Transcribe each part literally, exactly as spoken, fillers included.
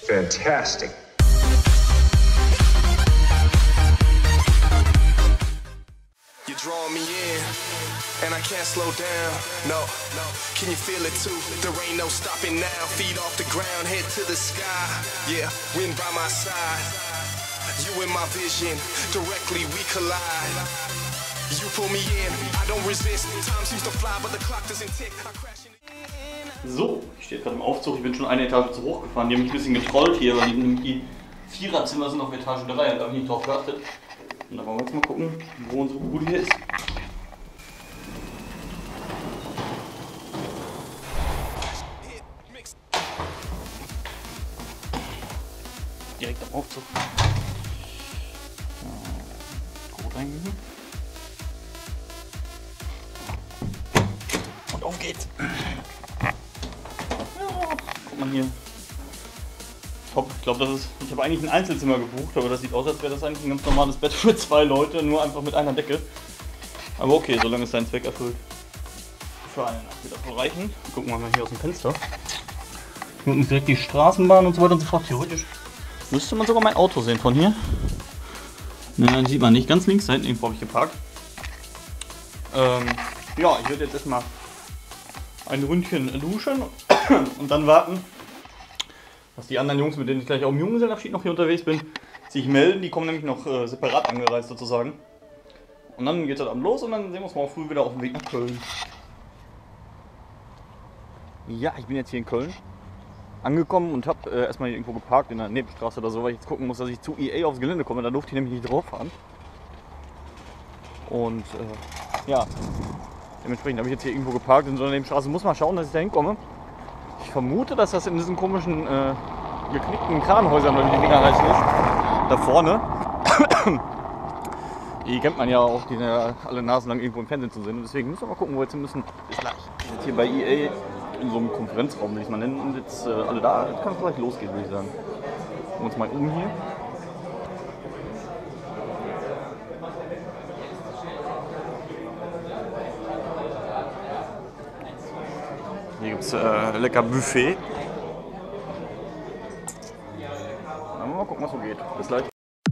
Fantastic. You draw me in, and I can't slow down. No, no. Can you feel it too? There ain't no stopping now. Feet off the ground, head to the sky. Yeah, wind by my side. You in my vision, directly we collide. You pull me in, I don't resist. Time seems to fly, but the clock doesn't tick. I crash in. So, ich stehe gerade im Aufzug. Ich bin schon eine Etage zu hoch gefahren. Die haben mich ein bisschen getrollt hier, weil die, die Viererzimmer sind auf Etage drei. Da habe ich nicht drauf geachtet. Und da wollen wir jetzt mal gucken, wo unsere Bude hier ist. Direkt am Aufzug. Gut eingeben. Und auf geht's. Ja, guck mal hier. Top. Ich glaube, das ist. Ich habe eigentlich ein Einzelzimmer gebucht, aber das sieht aus, als wäre das eigentlich ein ganz normales Bett für zwei Leute, nur einfach mit einer Decke. Aber okay, solange es seinen Zweck erfüllt. Für eine Nacht wird das wohl reichen. Gucken wir mal hier aus dem Fenster. Hier unten ist direkt die Straßenbahn und so weiter und so fort. Theoretisch müsste man sogar mein Auto sehen von hier. Nein, sieht man nicht. Ganz links, da hinten irgendwo habe ich geparkt. Ähm, ja, ich werde jetzt erstmal ein Ründchen duschen und dann warten, dass die anderen Jungs, mit denen ich gleich auf dem Junggesellenabschied noch hier unterwegs bin, sich melden. Die kommen nämlich noch äh, separat angereist sozusagen. Und dann geht es dann los und dann sehen wir uns morgen früh wieder auf dem Weg nach Köln. Ja, ich bin jetzt hier in Köln angekommen und habe äh, erstmal hier irgendwo geparkt in der Nebenstraße oder so, weil ich jetzt gucken muss, dass ich zu E A aufs Gelände komme. Da durfte ich nämlich nicht drauf fahren. Und äh, ja, dementsprechend habe ich jetzt hier irgendwo geparkt in so einer Nebenstraße. Muss mal schauen, dass ich da hinkomme. Ich vermute, dass das in diesen komischen äh, geknickten Kranhäusern, oder wie die Dinger heißen, ist. Da vorne. Die kennt man ja auch, die ja alle Nasen lang irgendwo im Fernsehen zu sehen. Und deswegen müssen wir mal gucken, wo wir jetzt müssen. Bis gleich. Ich bin jetzt hier bei E A in so einem Konferenzraum, will ich es mal nennen. Und jetzt äh, alle da. Jetzt kann es gleich losgehen, würde ich sagen. Gucken wir uns mal um hier. Hier gibt es äh, lecker Buffet. Dann mal gucken, was so geht. Bis gleich.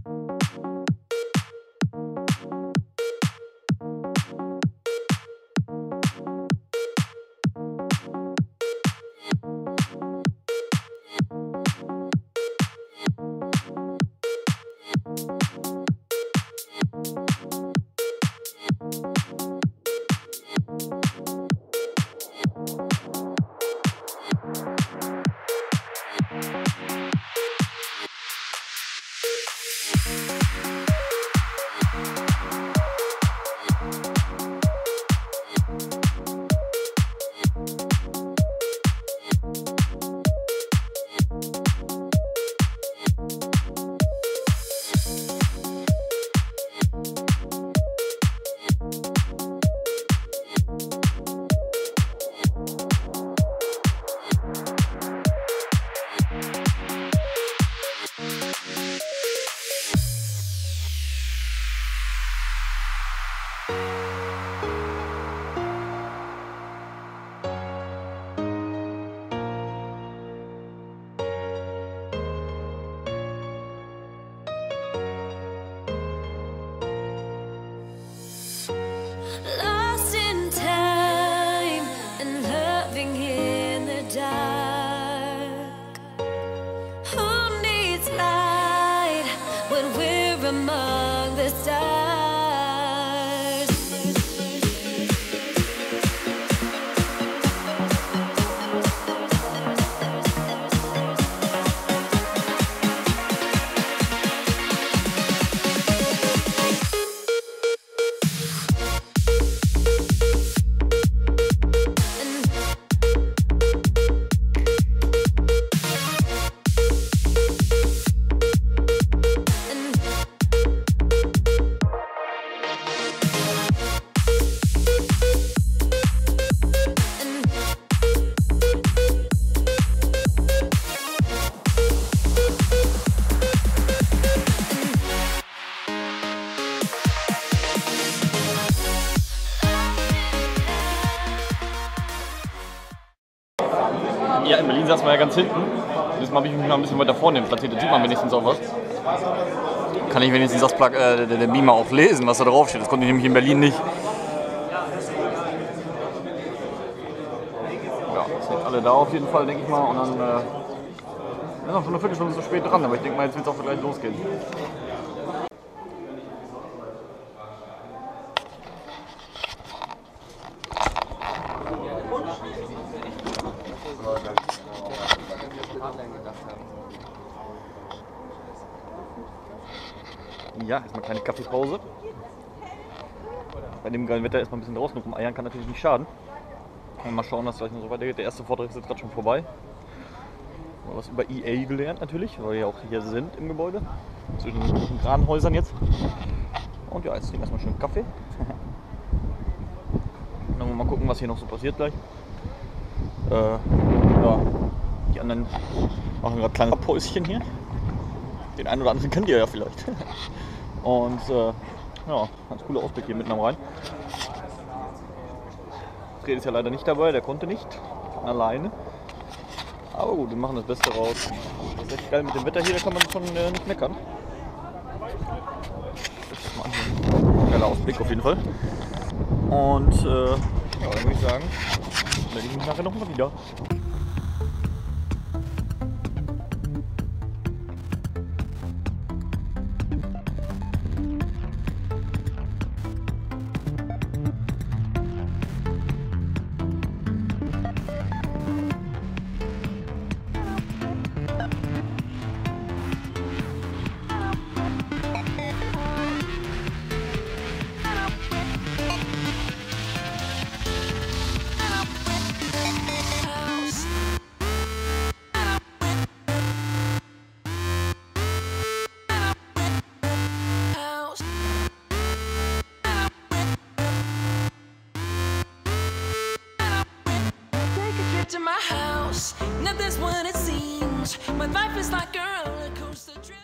Lost in time and loving in the dark. Who needs light when we're among the stars? Ja, in Berlin saßen wir ja ganz hinten. Diesmal habe ich mich mal ein bisschen weiter vorne platziert, da sieht man wenigstens auch was. Kann ich wenigstens das Plug, äh, der, der Beamer auch lesen, was da drauf steht. Das konnte ich nämlich in Berlin nicht. Ja, sind alle da auf jeden Fall, denke ich mal. Und dann äh, ist noch schon eine Viertelstunde zu spät dran, aber ich denke mal, jetzt wird es auch gleich losgehen. Ja, erstmal eine kleine Kaffeepause. Bei dem geilen Wetter erstmal ein bisschen draußen rumeiern kann natürlich nicht schaden. Und mal schauen, dass gleich noch so weitergeht. Der erste Vortrag ist jetzt gerade schon vorbei. Mal was über E A gelernt natürlich, weil wir ja auch hier sind im Gebäude. Zwischen den Kranhäusern jetzt. Und ja, jetzt trinken wir erstmal schön Kaffee. Und dann wollen wir mal gucken, was hier noch so passiert gleich. Äh, ja, die anderen machen gerade kleine Päuschen hier. Den einen oder anderen kennt ihr ja vielleicht. Und äh, ja, ganz cooler Ausblick hier mitten am Rhein. Fred ist ja leider nicht dabei, der konnte nicht. Alleine. Aber gut, wir machen das Beste raus. Das ist echt geil mit dem Wetter hier, da kann man schon äh, nicht meckern. Geiler Ausblick auf jeden Fall. Und äh, ja, dann würde ich sagen, melde ich mich nachher nochmal wieder. To my house, nothing's what it seems. My life is like a roller coaster trip.